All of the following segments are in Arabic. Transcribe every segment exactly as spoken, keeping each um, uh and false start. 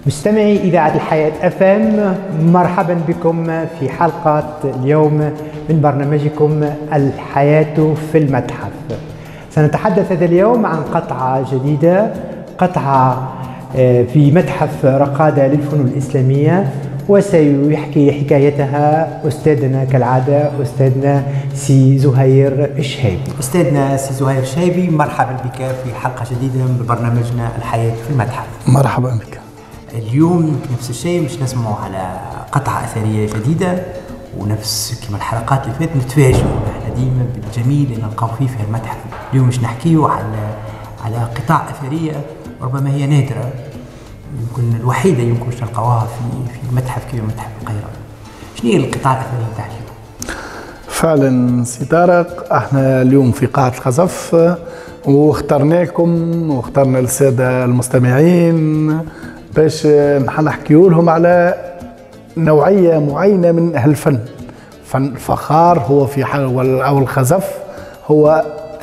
مستمعي إذاعة الحياة أف أم، مرحبا بكم في حلقة اليوم من برنامجكم الحياة في المتحف. سنتحدث هذا اليوم عن قطعة جديدة، قطعة في متحف رقادة للفنون الإسلامية، وسيحكي حكايتها أستاذنا كالعادة أستاذنا سي زهير الشهيبي. أستاذنا سي زهير الشهيبي، مرحبا بك في حلقة جديدة من برنامجنا الحياة في المتحف. مرحبا بك. اليوم نفس الشيء، مش نسمعوا على قطعة أثرية جديدة، ونفس كما الحلقات اللي فاتت نتفاجئوا احنا ديما بالجميل اللي نلقاو فيه في المتحف. اليوم مش نحكيو على على قطع أثرية ربما هي نادرة، يمكن الوحيدة يمكن مش نلقاوها في في المتحف كما متحف القاهرة. شنو هي القطع الأثرية تاع اليوم؟ فعلا سي طارق، احنا اليوم في قاعة الخزف واخترناكم واخترنا السادة المستمعين باش نحكيو لهم على نوعية معينة من أهل الفن. فن الفخار هو في حال أو الخزف هو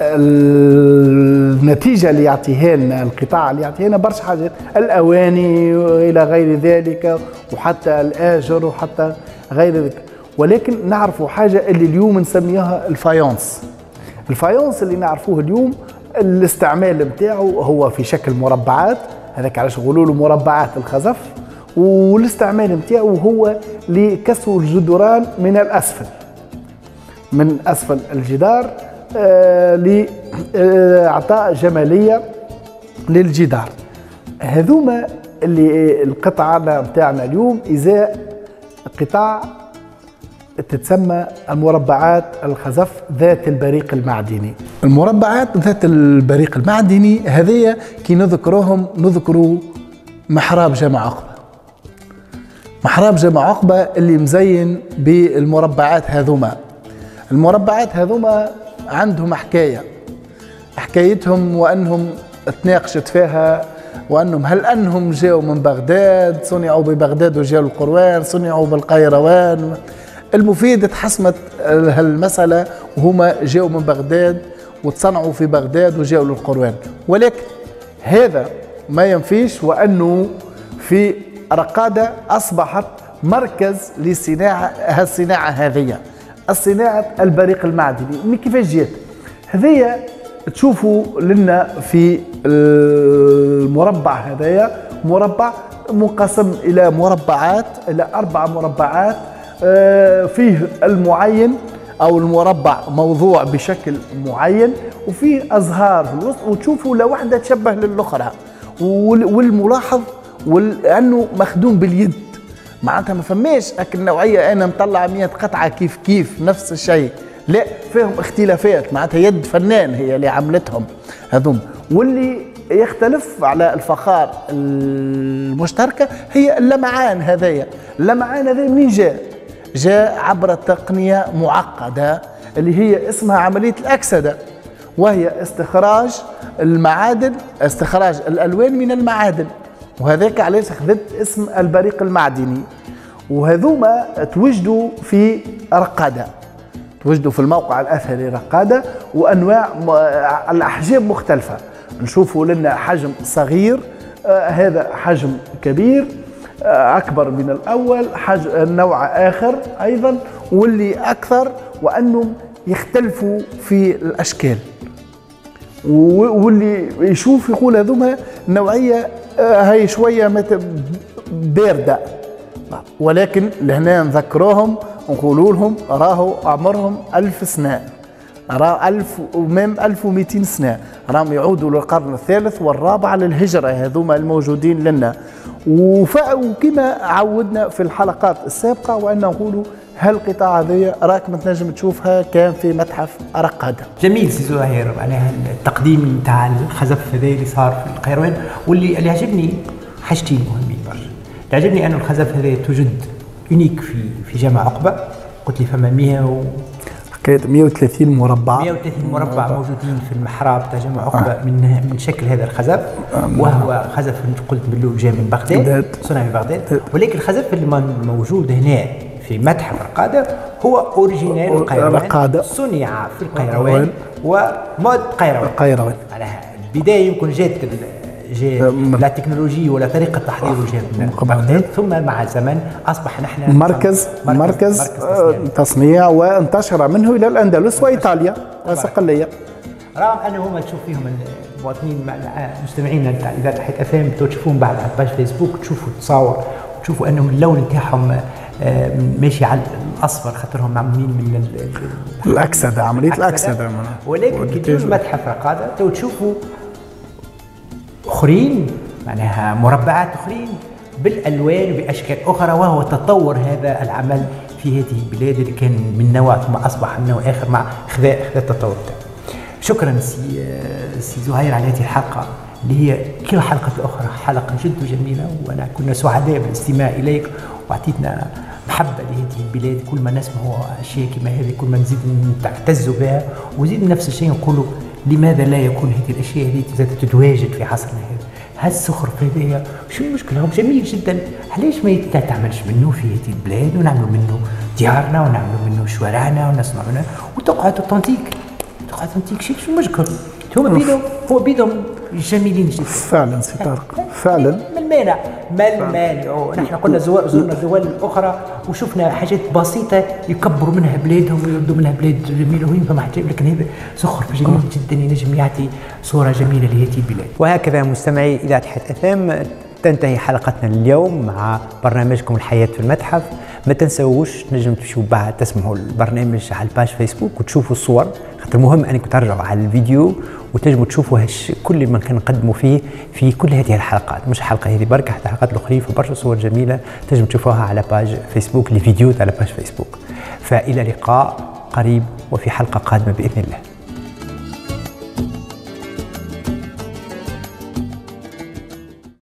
النتيجة اللي يعطيها لنا القطاع، اللي يعطيها لنا برشا حاجات، الأواني وإلى غير ذلك، وحتى الآجر وحتى غير ذلك. ولكن نعرفوا حاجة اللي اليوم نسميها الفايونس. الفايونس اللي نعرفوه اليوم الاستعمال بتاعه هو في شكل مربعات، هذاك علاش يقولوا له مربعات الخزف، والاستعمال بتاعه هو لكسر الجدران من الأسفل، من أسفل الجدار آه لإعطاء جمالية للجدار. هذوما اللي القطعة بتاعنا اليوم إزاء قطاع تتسمى المربعات الخزف ذات البريق المعدني. المربعات ذات البريق المعدني هذه كي نذكروهم نذكروا محراب جامع عقبة. محراب جامع عقبة اللي مزين بالمربعات هذوما. المربعات هذوما عندهم حكاية، حكايتهم وأنهم تناقشت فيها، وأنهم هل أنهم جاءوا من بغداد، صنعوا ببغداد وجاءوا القروان، صنعوا بالقيروان. المفيد تحسمت هالمسألة وهما جاءوا من بغداد وتصنعوا في بغداد وجاءوا للقروان. ولكن هذا ما ينفيش وأنه في رقادة أصبحت مركز لصناعة هالصناعة هذه، الصناعة البريق المعدني. كيفاش جات هذيا؟ تشوفوا لنا في المربع هذايا مربع منقسم إلى مربعات، إلى أربع مربعات فيه المعين أو المربع موضوع بشكل معين، وفيه أزهار في الوسط، وتشوفوا لوحدة تشبه للأخرى. والملاحظ أنه مخدوم باليد، معناتها ما فماش هاك النوعية أنا مطلع مية قطعة كيف كيف نفس الشيء، لا فيهم اختلافات، معناتها يد فنان هي اللي عملتهم هذوم. واللي يختلف على الفخار المشتركة هي اللمعان هذايا. اللمعان هذا منين جاء؟ جاء عبر تقنية معقدة اللي هي اسمها عملية الأكسدة، وهي استخراج المعادن، استخراج الألوان من المعادن، وهذاك علاش أخذت اسم البريق المعدني. وهذوما توجدوا في رقادة، توجدوا في الموقع الأثري رقادة، وأنواع الأحجام مختلفة. نشوفوا لنا حجم صغير، آه هذا حجم كبير آه أكبر من الأول، حجم نوع آخر أيضا، واللي أكثر وأنهم يختلفوا في الأشكال. واللي يشوف يقول هذوما نوعية آه هي شوية باردة، ولكن لهنا نذكروهم ونقولوا لهم راهو عمرهم ألف سنة، راه ألف ومام ألف ومئتين سنة، راهم يعودوا للقرن الثالث والرابع للهجرة هذوما الموجودين لنا. وكما عودنا في الحلقات السابقة وأن نقولوا هالقطاع هذه راك ما تنجم تشوفها كان في متحف رقادة. جميل سي زهير على التقديم نتاع الخزف هذا اللي صار في القيروان. واللي اللي عجبني حاجتين مهمين برشا. اللي عجبني أنه الخزف هذا توجد يونيك في في جامع عقبة. قلت لي فما مئة و حكاية مئة وثلاثين مربع مئة وثلاثين مربع موجودين في المحراب تاع جامع عقبة آه. من من شكل هذا الخزف، وهو خزف قلت باللول جاي من بغداد، صنع في بغداد. ولكن الخزف اللي موجود هنا في متحف رقادة هو اوريجينال القيروان، صنع في القيروان ومود قيروان. القيروان على البداية يمكن جات جاء لا تكنولوجيا ولا طريقه تحضيره جاء من بغداد، ثم مع الزمن اصبح نحن مركز مركز, مركز, مركز تصنيع. تصنيع وانتشر منه الى الاندلس وايطاليا وصقليه. رغم انه هما تشوف فيهم المواطنين مستمعين اذا حيت اف ام تشوفون بعد على باج فيسبوك تشوفوا التصاور وتشوفوا انهم اللون نتاعهم ماشي على الاصفر خاطرهم معمولين من الاكسده، عمليه الاكسده. ولكن كي تجوا المتحف رقاده تو تشوفوا اخرين معناها مربعات اخرين بالالوان وباشكال اخرى، وهو تطور هذا العمل في هذه البلاد اللي كان من نوع ثم اصبح من نوع اخر مع خذاء خذاء التطور تاعه. شكرا سي سي زهير على هذه الحلقه اللي هي كل حلقه اخرى حلقه جد جميله، وانا كنا سعداء بالاستماع اليك واعطيتنا محبه لهذه البلاد. كل ما نسمعوا اشياء كما هذه كل ما نزيد نعتز بها، وزيد نفس الشيء نقولوا لماذا لا يكون هذه الاشياء هذه تتواجد في عصرنا هذا. هالسخرف هذايا شو المشكله؟ هو جميل جدا، علاش ما تعملش منه في هذه البلاد ونعملوا منه ديارنا ونعملوا منه شوارعنا ونصنع منه وتقعد اوتنتيك تقعد اوتنتيك شيء شو المشكل؟ هما بيدهم هو بيدهم جميلين جدا فعلا سي طارق فعلا. ما المانع؟ ما المانع؟ نحن قلنا زرنا الدول الاخرى وشفنا حاجات بسيطه يكبروا منها بلادهم ويردوا منها بلاد جميله وين فما حاجه، لكن هذا سخر جميل جدا ينجم يعطي صوره جميله لهذه البلاد. وهكذا مستمعي اذاعه حياة اف ام تنتهي حلقتنا اليوم مع برنامجكم الحياة في المتحف. ما تنسووش نجم تمشوا بعد تسمعوا البرنامج على الباج فيسبوك وتشوفوا الصور، خاطر المهم انكم ترجعوا على الفيديو وتنجموا تشوفوا هش كل ما كنقدموا فيه في كل هذه الحلقات، مش الحلقه هذه برك، حتى الحلقات الاخرين فبرشا صور جميله تنجم تشوفوها على باج فيسبوك، لي فيديو على باج فيسبوك. فالى لقاء قريب وفي حلقه قادمه باذن الله.